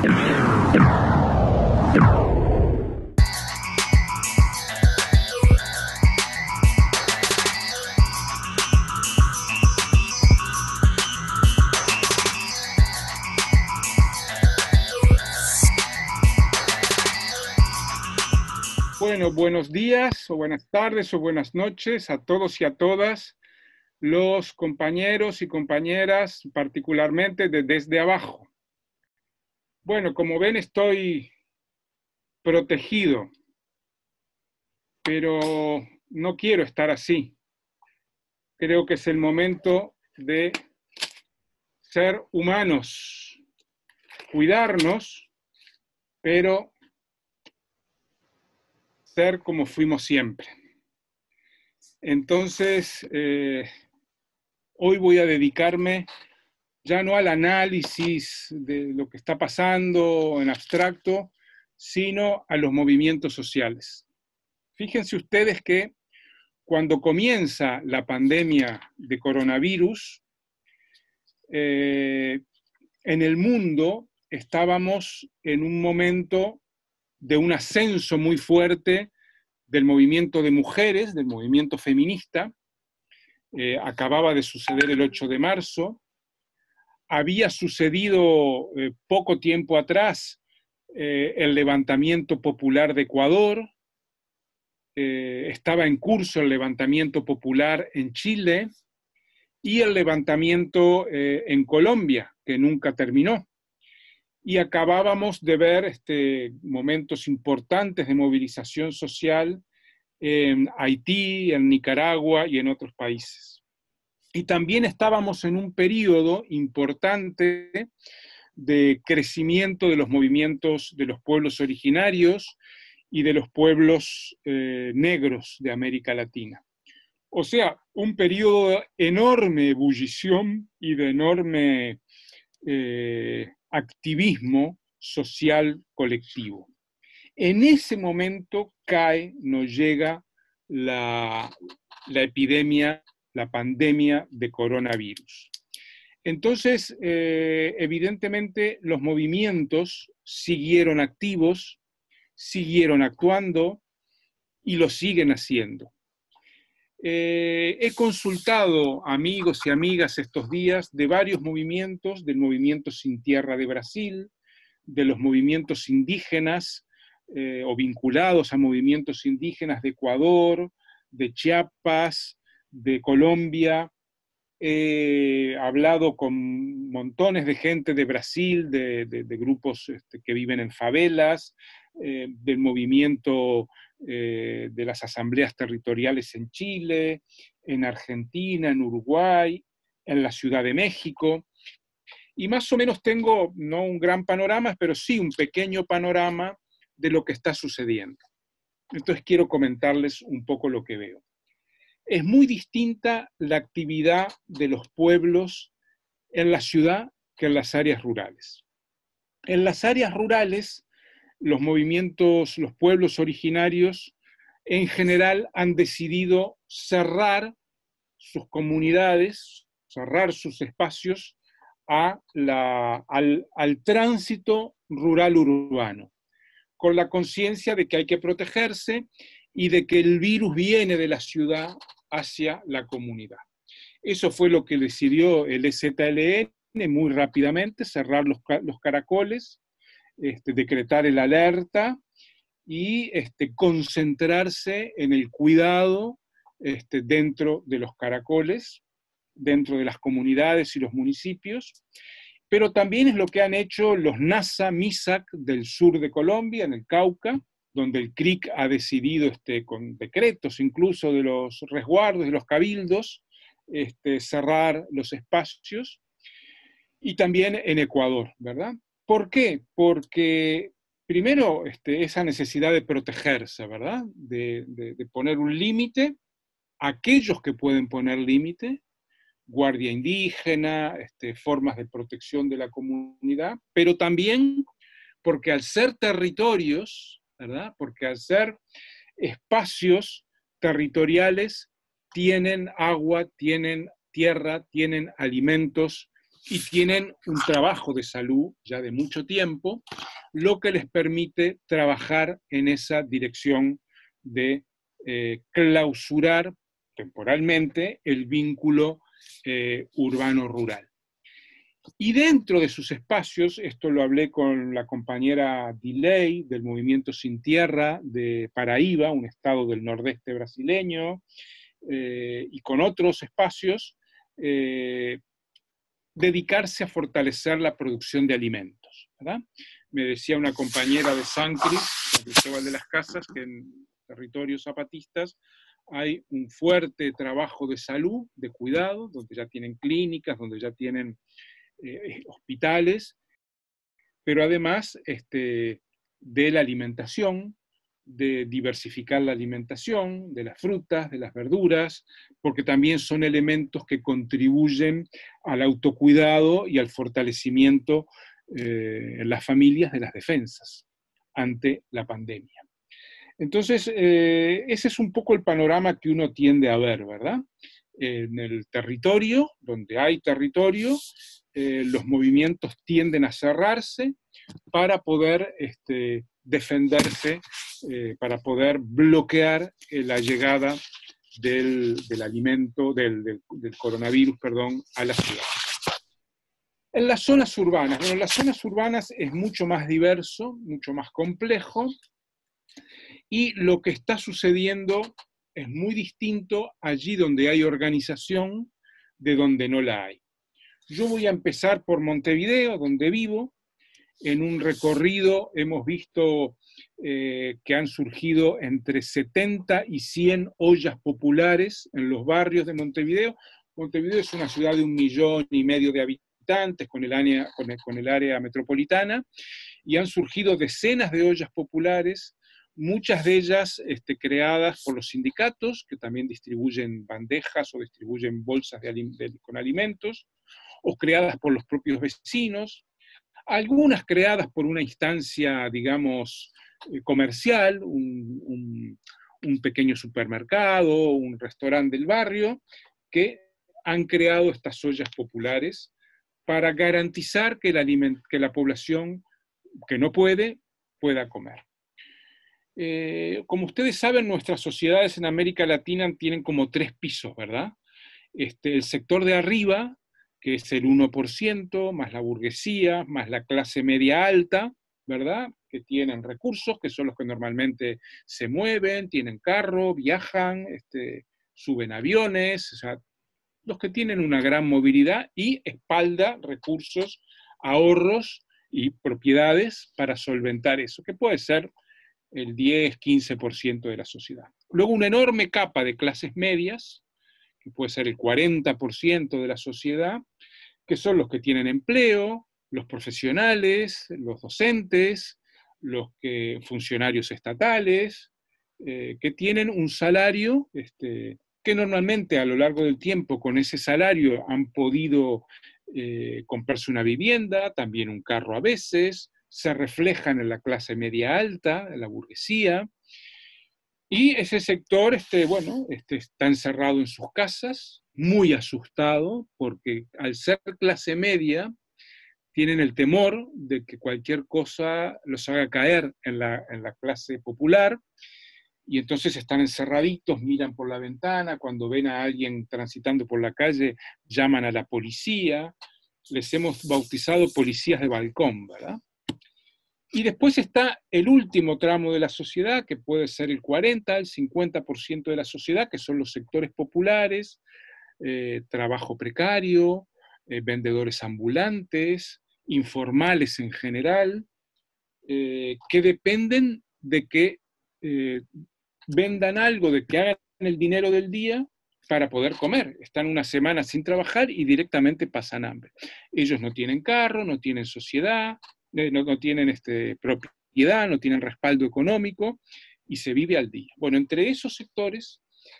Bueno, buenos días o buenas tardes o buenas noches a todos y a todas los compañeros y compañeras, particularmente de Desde Abajo. Bueno, como ven, estoy protegido, pero no quiero estar así. Creo que es el momento de ser humanos, cuidarnos, pero ser como fuimos siempre. Entonces, hoy voy a dedicarme ya no al análisis de lo que está pasando en abstracto, sino a los movimientos sociales. Fíjense ustedes que cuando comienza la pandemia de coronavirus, en el mundo estábamos en un momento de un ascenso muy fuerte del movimiento de mujeres, del movimiento feminista. Acababa de suceder el 8 de marzo. Había sucedido poco tiempo atrás el levantamiento popular de Ecuador, estaba en curso el levantamiento popular en Chile y el levantamiento en Colombia, que nunca terminó. Y acabábamos de ver momentos importantes de movilización social en Haití, en Nicaragua y en otros países. Y también estábamos en un periodo importante de crecimiento de los movimientos de los pueblos originarios y de los pueblos negros de América Latina. O sea, un periodo de enorme ebullición y de enorme activismo social colectivo. En ese momento nos llega la epidemia, la pandemia de coronavirus. Entonces, evidentemente, los movimientos siguieron activos, siguieron actuando y lo siguen haciendo. He consultado amigos y amigas estos días de varios movimientos, del movimiento Sin Tierra de Brasil, de los movimientos indígenas o vinculados a movimientos indígenas de Ecuador, de Chiapas, de Colombia. He hablado con montones de gente de Brasil, de grupos que viven en favelas, del movimiento de las asambleas territoriales en Chile, en Argentina, en Uruguay, en la Ciudad de México. Y más o menos tengo, no un gran panorama, pero sí un pequeño panorama de lo que está sucediendo. Entonces quiero comentarles un poco lo que veo. Es muy distinta la actividad de los pueblos en la ciudad que en las áreas rurales. En las áreas rurales, los movimientos, los pueblos originarios, en general han decidido cerrar sus comunidades, cerrar sus espacios al tránsito rural-urbano, con la conciencia de que hay que protegerse y de que el virus viene de la ciudad hacia la comunidad. Eso fue lo que decidió el EZLN muy rápidamente, cerrar los caracoles, decretar el alerta y concentrarse en el cuidado dentro de los caracoles, dentro de las comunidades y los municipios, pero también es lo que han hecho los NASA, MISAC del sur de Colombia, en el Cauca, donde el CRIC ha decidido, con decretos incluso de los resguardos, de los cabildos, cerrar los espacios, y también en Ecuador, ¿verdad? ¿Por qué? Porque primero esa necesidad de protegerse, ¿verdad? De poner un límite a aquellos que pueden poner límite, guardia indígena, formas de protección de la comunidad, pero también porque al ser territorios, ¿verdad? Porque al ser espacios territoriales, tienen agua, tienen tierra, tienen alimentos y tienen un trabajo de salud ya de mucho tiempo, lo que les permite trabajar en esa dirección de clausurar temporalmente el vínculo urbano-rural. Y dentro de sus espacios, esto lo hablé con la compañera Dilei del Movimiento Sin Tierra de Paraíba, un estado del nordeste brasileño, y con otros espacios, dedicarse a fortalecer la producción de alimentos, ¿verdad? Me decía una compañera de Sancris, Cristóbal de las Casas, que en territorios zapatistas hay un fuerte trabajo de salud, de cuidado, donde ya tienen clínicas, donde ya tienen hospitales, pero además de la alimentación, de diversificar la alimentación, de las frutas, de las verduras, porque también son elementos que contribuyen al autocuidado y al fortalecimiento en las familias de las defensas ante la pandemia. Entonces, ese es un poco el panorama que uno tiende a ver, ¿verdad? En el territorio, donde hay territorio, los movimientos tienden a cerrarse para poder defenderse, para poder bloquear la llegada del alimento, del coronavirus, perdón, a la ciudad. En las zonas urbanas, bueno, en las zonas urbanas es mucho más diverso, mucho más complejo, y lo que está sucediendo es muy distinto allí donde hay organización de donde no la hay. Yo voy a empezar por Montevideo, donde vivo. En un recorrido hemos visto que han surgido entre 70 y 100 ollas populares en los barrios de Montevideo. Montevideo es una ciudad de 1,5 millones de habitantes con el área metropolitana, y han surgido decenas de ollas populares, muchas de ellas creadas por los sindicatos, que también distribuyen bandejas o distribuyen bolsas con alimentos, o creadas por los propios vecinos, algunas creadas por una instancia, digamos, comercial, un pequeño supermercado, un restaurante del barrio, que han creado estas ollas populares para garantizar que la población que no pueda comer. Como ustedes saben, nuestras sociedades en América Latina tienen como 3 pisos, ¿verdad? El sector de arriba, que es el 1%, más la burguesía, más la clase media alta, ¿verdad? Que tienen recursos, que son los que normalmente se mueven, tienen carro, viajan, suben aviones, o sea, los que tienen una gran movilidad y espalda, recursos, ahorros y propiedades para solventar eso, que puede ser el 10-15% de la sociedad. Luego una enorme capa de clases medias, que puede ser el 40% de la sociedad, que son los que tienen empleo, los profesionales, los docentes, los funcionarios estatales, que tienen un salario que normalmente a lo largo del tiempo con ese salario han podido comprarse una vivienda, también un carro a veces, se reflejan en la clase media alta, en la burguesía, y ese sector está encerrado en sus casas, muy asustado, porque al ser clase media, tienen el temor de que cualquier cosa los haga caer en la clase popular, y entonces están encerraditos, miran por la ventana, cuando ven a alguien transitando por la calle, llaman a la policía, les hemos bautizado policías de balcón, ¿verdad? Y después está el último tramo de la sociedad, que puede ser el 40, el 50% de la sociedad, que son los sectores populares, trabajo precario, vendedores ambulantes, informales en general, que dependen de que vendan algo, de que hagan el dinero del día para poder comer. Están una semana sin trabajar y directamente pasan hambre. Ellos no tienen carro, no tienen sociedad, no tienen propiedad, no tienen respaldo económico y se vive al día. Bueno, entre esos sectores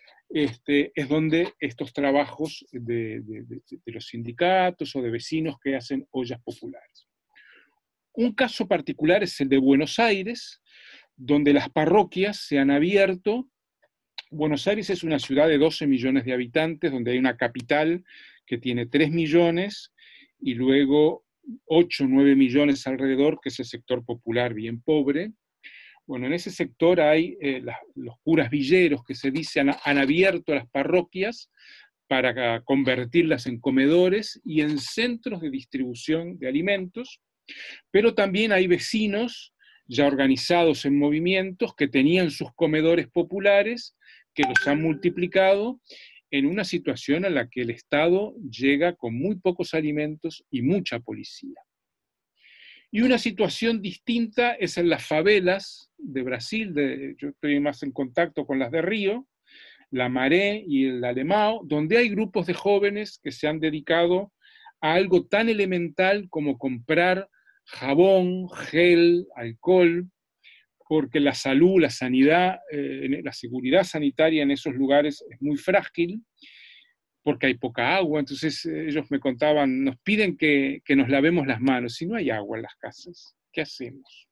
es donde estos trabajos de los sindicatos o de vecinos que hacen ollas populares. Un caso particular es el de Buenos Aires, donde las parroquias se han abierto. Buenos Aires es una ciudad de 12 millones de habitantes, donde hay una capital que tiene 3 millones, y luego 8 o 9 millones alrededor, que es el sector popular bien pobre. Bueno, en ese sector hay los curas villeros, que se dice han abierto las parroquias para convertirlas en comedores y en centros de distribución de alimentos, pero también hay vecinos ya organizados en movimientos que tenían sus comedores populares, que los han multiplicado en una situación en la que el Estado llega con muy pocos alimentos y mucha policía. Y una situación distinta es en las favelas de Brasil, yo estoy más en contacto con las de Río, la Maré y el Alemão, donde hay grupos de jóvenes que se han dedicado a algo tan elemental como comprar jabón, gel, alcohol, porque la salud, la sanidad, la seguridad sanitaria en esos lugares es muy frágil, porque hay poca agua. Entonces ellos me contaban, nos piden que nos lavemos las manos, si no hay agua en las casas, ¿qué hacemos?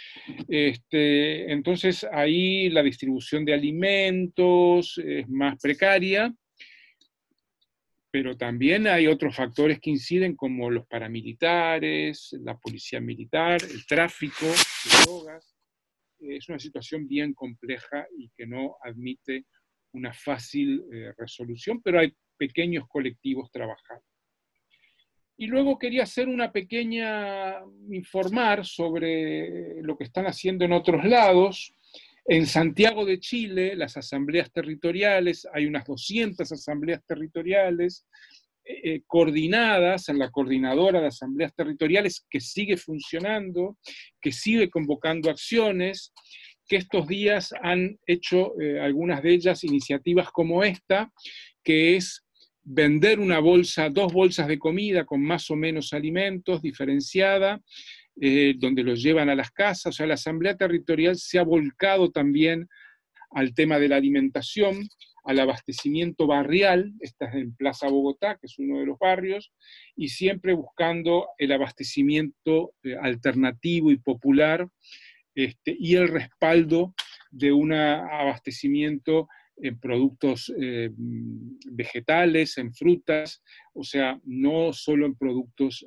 Entonces ahí la distribución de alimentos es más precaria, pero también hay otros factores que inciden, como los paramilitares, la policía militar, el tráfico de drogas. Es una situación bien compleja y que no admite una fácil resolución, pero hay pequeños colectivos trabajando. Y luego quería hacer informar sobre lo que están haciendo en otros lados. En Santiago de Chile, las asambleas territoriales, hay unas 200 asambleas territoriales coordinadas en la coordinadora de asambleas territoriales, que sigue funcionando, que sigue convocando acciones, que estos días han hecho algunas de ellas iniciativas como esta, que es vender dos bolsas de comida con más o menos alimentos, diferenciada, donde los llevan a las casas. O sea, la Asamblea Territorial se ha volcado también al tema de la alimentación, al abastecimiento barrial. Esta es en Plaza Bogotá, que es uno de los barrios, y siempre buscando el abastecimiento alternativo y popular, y el respaldo de un abastecimiento en productos vegetales, en frutas, o sea, no solo en productos,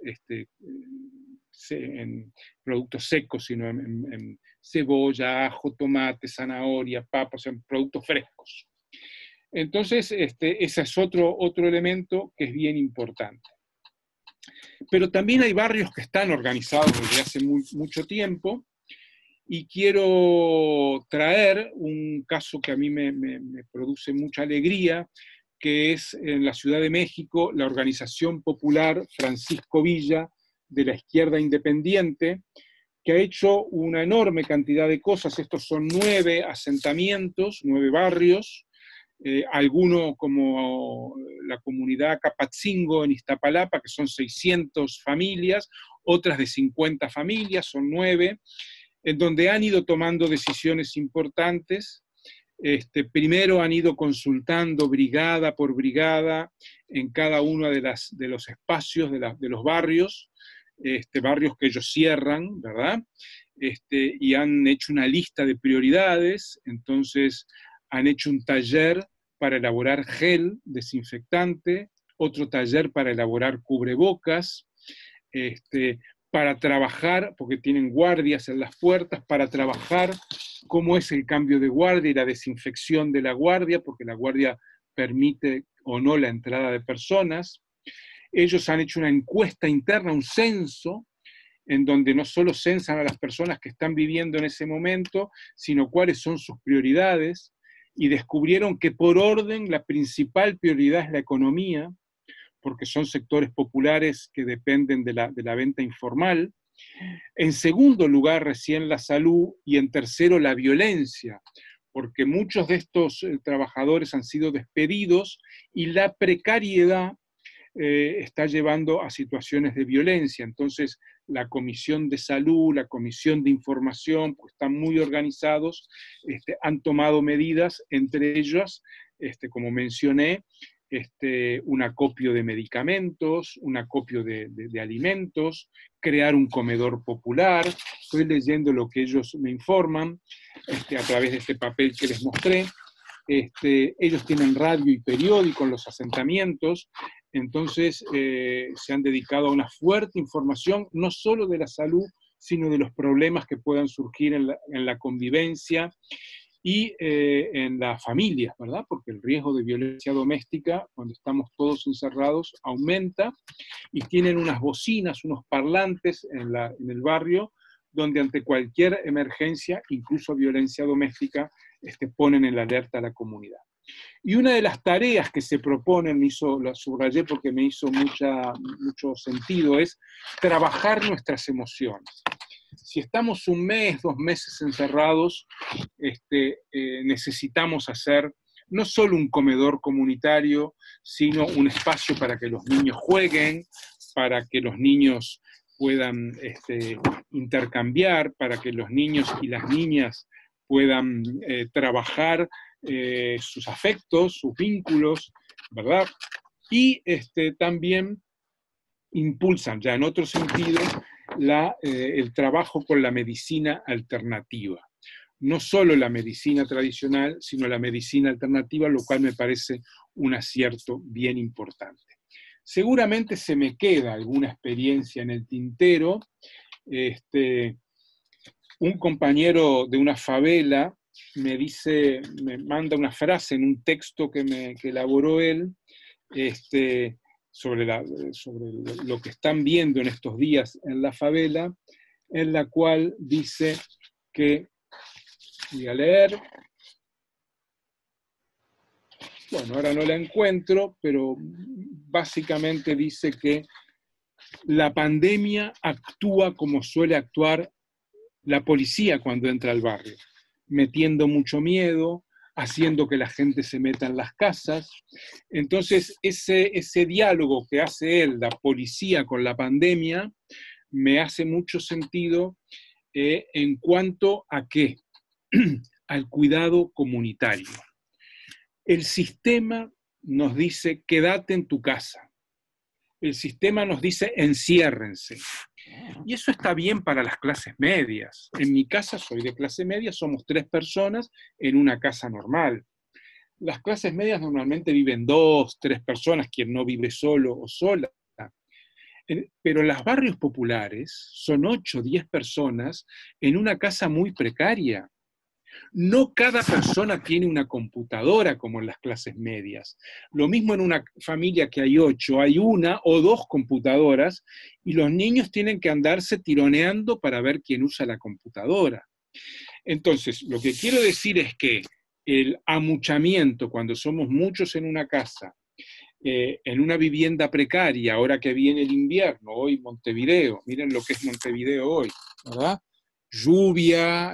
en productos secos, sino en cebolla, ajo, tomate, zanahoria, papas, en productos frescos. Entonces, ese es otro elemento que es bien importante. Pero también hay barrios que están organizados desde hace mucho tiempo, y quiero traer un caso que a mí me produce mucha alegría, que es en la Ciudad de México, la organización popular Francisco Villa, de la izquierda independiente, que ha hecho una enorme cantidad de cosas. Estos son 9 asentamientos, 9 barrios, algunos como la comunidad Capatzingo en Iztapalapa, que son 600 familias, otras de 50 familias, son 9, en donde han ido tomando decisiones importantes. Primero han ido consultando brigada por brigada en cada uno de los espacios de los barrios, barrios que ellos cierran, ¿verdad? Y han hecho una lista de prioridades. Entonces han hecho un taller para elaborar gel desinfectante, otro taller para elaborar cubrebocas, para trabajar, porque tienen guardias en las puertas, para trabajar cómo es el cambio de guardia y la desinfección de la guardia, porque la guardia permite o no la entrada de personas. Ellos han hecho una encuesta interna, un censo, en donde no solo censan a las personas que están viviendo en ese momento, sino cuáles son sus prioridades, y descubrieron que por orden la principal prioridad es la economía, porque son sectores populares que dependen de la venta informal. En segundo lugar, recién la salud, y en tercero la violencia, porque muchos de estos trabajadores han sido despedidos y la precariedad está llevando a situaciones de violencia. Entonces, la Comisión de Salud, la Comisión de Información, pues están muy organizados, han tomado medidas, entre ellas, como mencioné, un acopio de medicamentos, un acopio de alimentos, crear un comedor popular. Estoy leyendo lo que ellos me informan a través de este papel que les mostré. Ellos tienen radio y periódico en los asentamientos, Entonces se han dedicado a una fuerte información, no solo de la salud, sino de los problemas que puedan surgir en la convivencia y en las familias, ¿verdad? Porque el riesgo de violencia doméstica, cuando estamos todos encerrados, aumenta, y tienen unas bocinas, unos parlantes en el barrio, donde ante cualquier emergencia, incluso violencia doméstica, ponen en alerta a la comunidad. Y una de las tareas que se proponen, la subrayé porque me hizo mucho sentido, es trabajar nuestras emociones. Si estamos un mes, 2 meses encerrados, necesitamos hacer no solo un comedor comunitario, sino un espacio para que los niños jueguen, para que los niños puedan intercambiar, para que los niños y las niñas puedan trabajar sus afectos, sus vínculos, ¿verdad? Y también impulsan, ya en otro sentido, el trabajo con la medicina alternativa. No solo la medicina tradicional, sino la medicina alternativa, lo cual me parece un acierto bien importante. Seguramente se me queda alguna experiencia en el tintero. Un compañero de una favela me manda una frase en un texto que elaboró él, sobre lo que están viendo en estos días en la favela, en la cual dice que, voy a leer, bueno, ahora no la encuentro, pero básicamente dice que la pandemia actúa como suele actuar la policía cuando entra al barrio, metiendo mucho miedo, haciendo que la gente se meta en las casas. Entonces, ese diálogo que hace él, la policía con la pandemia, me hace mucho sentido en cuanto a qué, al cuidado comunitario. El sistema nos dice, quédate en tu casa. El sistema nos dice, enciérrense. Y eso está bien para las clases medias. En mi casa, soy de clase media, somos 3 personas en una casa normal. Las clases medias normalmente viven 2, 3 personas, quien no vive solo o sola. Pero en los barrios populares son 8, 10 personas en una casa muy precaria. No cada persona tiene una computadora como en las clases medias. Lo mismo en una familia que hay 8, hay 1 o 2 computadoras y los niños tienen que andarse tironeando para ver quién usa la computadora. Entonces, lo que quiero decir es que el amuchamiento, cuando somos muchos en una casa, en una vivienda precaria, ahora que viene el invierno, hoy Montevideo, miren lo que es Montevideo hoy, ¿verdad? Lluvia,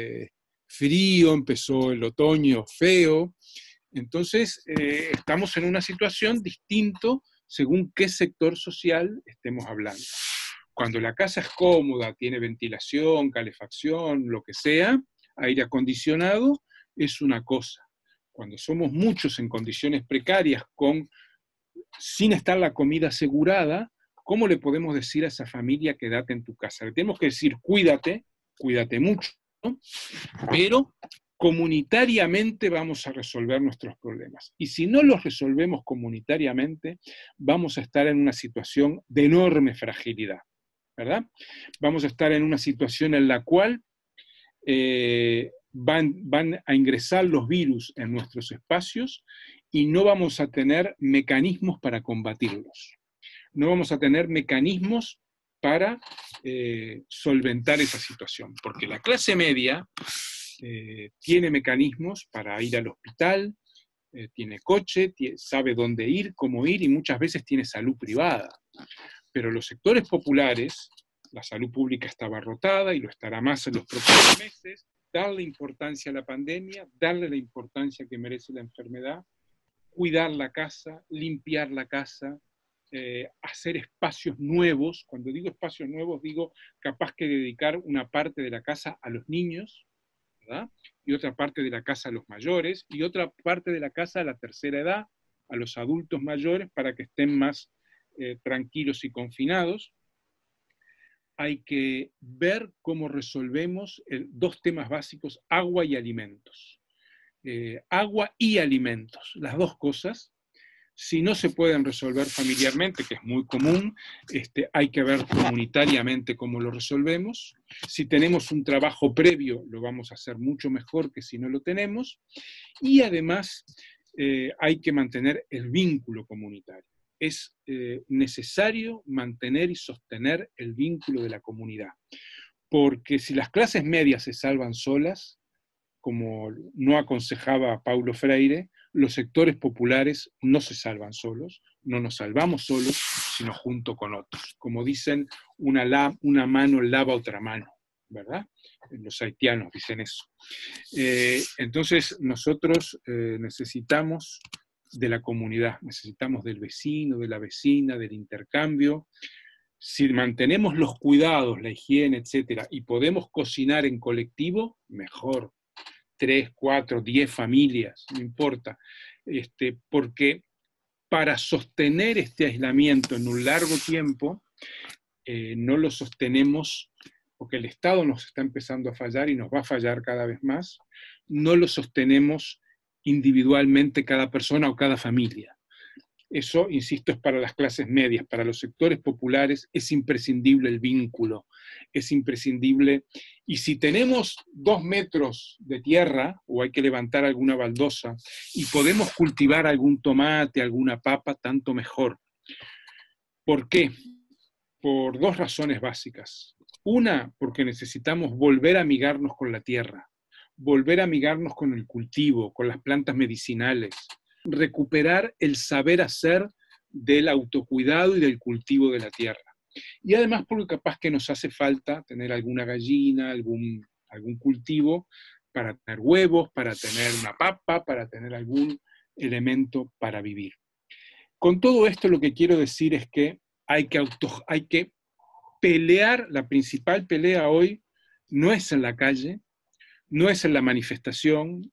frío, empezó el otoño feo, entonces estamos en una situación distinta según qué sector social estemos hablando. Cuando la casa es cómoda, tiene ventilación, calefacción, lo que sea, aire acondicionado, es una cosa. Cuando somos muchos en condiciones precarias, sin estar la comida asegurada, ¿cómo le podemos decir a esa familia quédate en tu casa? Le tenemos que decir cuídate mucho, ¿no? Pero comunitariamente vamos a resolver nuestros problemas. Y si no los resolvemos comunitariamente, vamos a estar en una situación de enorme fragilidad, ¿verdad? Vamos a estar en una situación en la cual van a ingresar los virus en nuestros espacios y no vamos a tener mecanismos para combatirlos. No vamos a tener mecanismos para solventar esa situación, porque la clase media tiene mecanismos para ir al hospital, tiene coche, sabe dónde ir, cómo ir, y muchas veces tiene salud privada. Pero los sectores populares, la salud pública está abarrotada y lo estará más en los próximos meses. Darle importancia a la pandemia, darle la importancia que merece la enfermedad, cuidar la casa, limpiar la casa, hacer espacios nuevos. Cuando digo espacios nuevos, digo capaz que dedicar una parte de la casa a los niños, ¿verdad? Y otra parte de la casa a los mayores, y otra parte de la casa a la tercera edad, a los adultos mayores, para que estén más tranquilos y confinados. Hay que ver cómo resolvemos 2 temas básicos, agua y alimentos. Agua y alimentos, las 2 cosas Si no se pueden resolver familiarmente, que es muy común, hay que ver comunitariamente cómo lo resolvemos. Si tenemos un trabajo previo, lo vamos a hacer mucho mejor que si no lo tenemos. Y además hay que mantener el vínculo comunitario. Es necesario mantener y sostener el vínculo de la comunidad. Porque si las clases medias se salvan solas, como no aconsejaba Paulo Freire, los sectores populares no se salvan solos, no nos salvamos solos, sino junto con otros. Como dicen, una mano lava otra mano, ¿verdad? Los haitianos dicen eso. Entonces, nosotros necesitamos de la comunidad, necesitamos del vecino, de la vecina, del intercambio. Si mantenemos los cuidados, la higiene, etcétera, y podemos cocinar en colectivo, mejor. 3, 4, 10 familias, no importa, porque para sostener este aislamiento en un largo tiempo, no lo sostenemos, porque el Estado nos está empezando a fallar y nos va a fallar cada vez más, no lo sostenemos individualmente cada persona o cada familia. Eso, insisto, es para las clases medias. Para los sectores populares es imprescindible el vínculo, es imprescindible. Y si tenemos 2 metros de tierra, o hay que levantar alguna baldosa, y podemos cultivar algún tomate, alguna papa, tanto mejor. ¿Por qué? Por 2 razones básicas. Una, porque necesitamos volver a amigarnos con la tierra, volver a amigarnos con el cultivo, con las plantas medicinales, recuperar el saber hacer del autocuidado y del cultivo de la tierra. Y además porque capaz que nos hace falta tener alguna gallina, algún cultivo para tener huevos, para tener una papa, para tener algún elemento para vivir. Con todo esto lo que quiero decir es que hay que pelear, la principal pelea hoy no es en la calle, no es en la manifestación.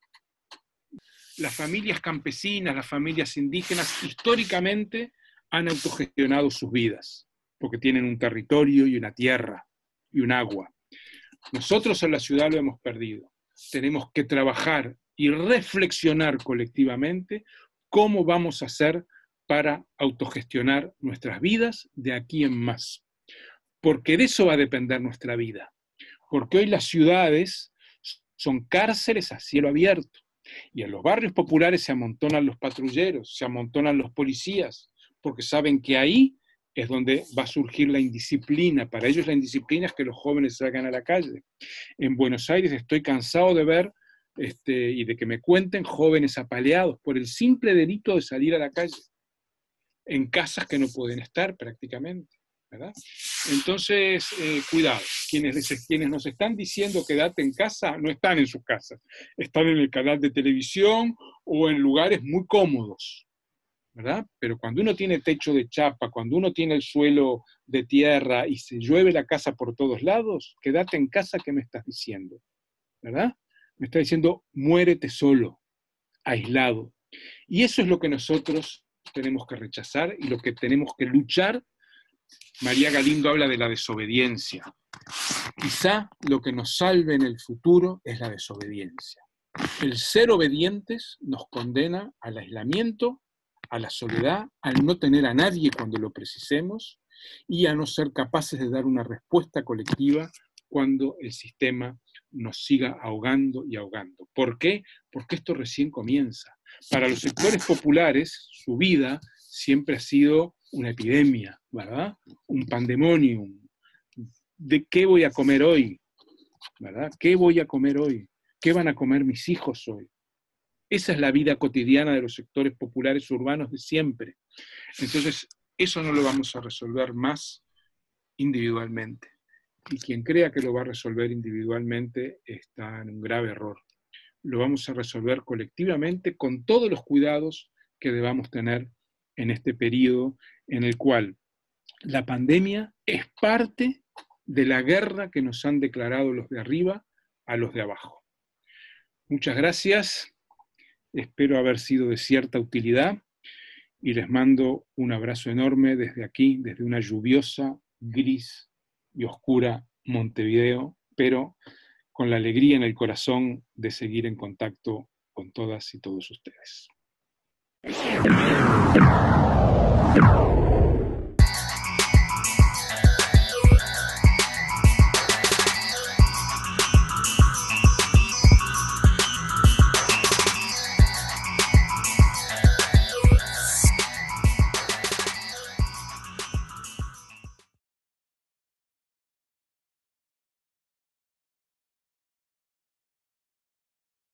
Las familias campesinas, las familias indígenas, históricamente han autogestionado sus vidas, porque tienen un territorio y una tierra y un agua. Nosotros en la ciudad lo hemos perdido. Tenemos que trabajar y reflexionar colectivamente cómo vamos a hacer para autogestionar nuestras vidas de aquí en más. Porque de eso va a depender nuestra vida. Porque hoy las ciudades son cárceles a cielo abierto. Y en los barrios populares se amontonan los patrulleros, se amontonan los policías, porque saben que ahí es donde va a surgir la indisciplina. Para ellos la indisciplina es que los jóvenes salgan a la calle. En Buenos Aires estoy cansado de ver y de que me cuenten jóvenes apaleados por el simple delito de salir a la calle, en casas que no pueden estar prácticamente, ¿verdad? Entonces, cuidado, quienes nos están diciendo quédate en casa, no están en sus casas, están en el canal de televisión o en lugares muy cómodos, ¿verdad? Pero cuando uno tiene techo de chapa, cuando uno tiene el suelo de tierra y se llueve la casa por todos lados, quédate en casa, ¿qué me estás diciendo? ¿Verdad? Me está diciendo, muérete solo, aislado. Y eso es lo que nosotros tenemos que rechazar y lo que tenemos que luchar. María Galindo habla de la desobediencia. Quizá lo que nos salve en el futuro es la desobediencia. El ser obedientes nos condena al aislamiento, a la soledad, al no tener a nadie cuando lo precisemos y a no ser capaces de dar una respuesta colectiva cuando el sistema nos siga ahogando y ahogando. ¿Por qué? Porque esto recién comienza. Para los sectores populares, su vida siempre ha sido una epidemia, ¿verdad? Un pandemonium. ¿De qué voy a comer hoy? ¿Verdad? ¿Qué voy a comer hoy? ¿Qué van a comer mis hijos hoy? Esa es la vida cotidiana de los sectores populares urbanos de siempre. Entonces, eso no lo vamos a resolver más individualmente. Y quien crea que lo va a resolver individualmente está en un grave error. Lo vamos a resolver colectivamente con todos los cuidados que debamos tener en este periodo en el cual la pandemia es parte de la guerra que nos han declarado los de arriba a los de abajo. Muchas gracias, espero haber sido de cierta utilidad y les mando un abrazo enorme desde aquí, desde una lluviosa, gris y oscura Montevideo, pero con la alegría en el corazón de seguir en contacto con todas y todos ustedes.